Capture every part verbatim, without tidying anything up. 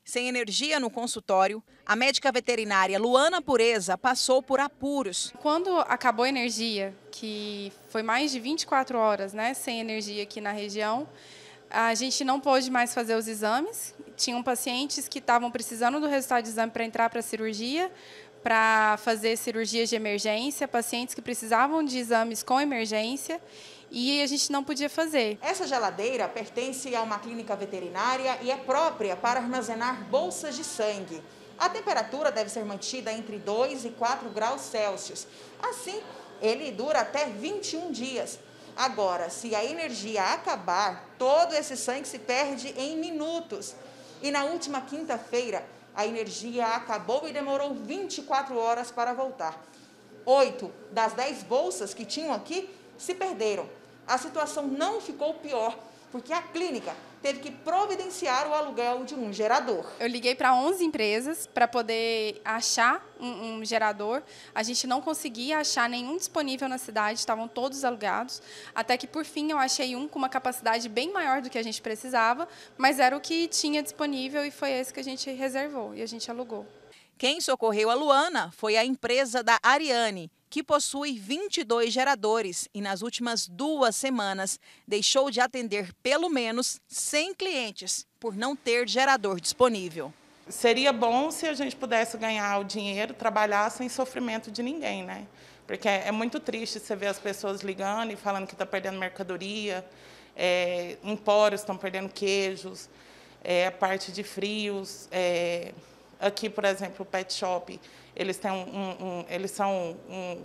Sem energia no consultório, a médica veterinária Luana Pureza passou por apuros. Quando acabou a energia, que foi mais de vinte e quatro horas, né, sem energia aqui na região, a gente não pôde mais fazer os exames. Tinham pacientes que estavam precisando do resultado de exame para entrar para a cirurgia, para fazer cirurgias de emergência, pacientes que precisavam de exames com emergência e a gente não podia fazer. Essa geladeira pertence a uma clínica veterinária e é própria para armazenar bolsas de sangue. A temperatura deve ser mantida entre dois e quatro graus Celsius. Assim, ele dura até vinte e um dias. Agora, se a energia acabar, todo esse sangue se perde em minutos. E na última quinta-feira, a energia acabou e demorou vinte e quatro horas para voltar. Oito das dez bolsas que tinham aqui se perderam. A situação não ficou pior, porque a clínica teve que providenciar o aluguel de um gerador. Eu liguei para onze empresas para poder achar um, um gerador. A gente não conseguia achar nenhum disponível na cidade, estavam todos alugados. Até que, por fim, eu achei um com uma capacidade bem maior do que a gente precisava, mas era o que tinha disponível e foi esse que a gente reservou e a gente alugou. Quem socorreu a Luana foi a empresa da Ariane, que possui vinte e dois geradores e nas últimas duas semanas deixou de atender pelo menos cem clientes por não ter gerador disponível. Seria bom se a gente pudesse ganhar o dinheiro, trabalhar sem sofrimento de ninguém, né? Porque é muito triste você ver as pessoas ligando e falando que está perdendo mercadoria, é, empórios estão perdendo queijos, é, a parte de frios. É, aqui, por exemplo, o Pet Shop, eles, têm um, um, um, eles são um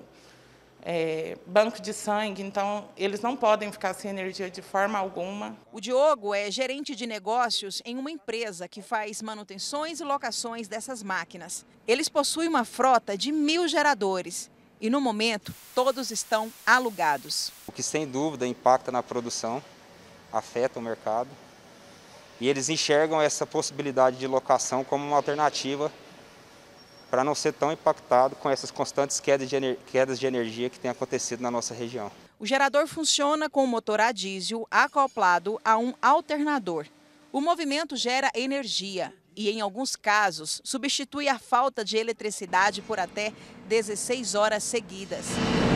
é, banco de sangue, então eles não podem ficar sem energia de forma alguma. O Diogo é gerente de negócios em uma empresa que faz manutenções e locações dessas máquinas. Eles possuem uma frota de mil geradores e, no momento, todos estão alugados. O que, sem dúvida, impacta na produção, afeta o mercado. E eles enxergam essa possibilidade de locação como uma alternativa para não ser tão impactado com essas constantes quedas de, quedas de energia que têm acontecido na nossa região. O gerador funciona com o motor a diesel acoplado a um alternador. O movimento gera energia e, em alguns casos, substitui a falta de eletricidade por até dezesseis horas seguidas.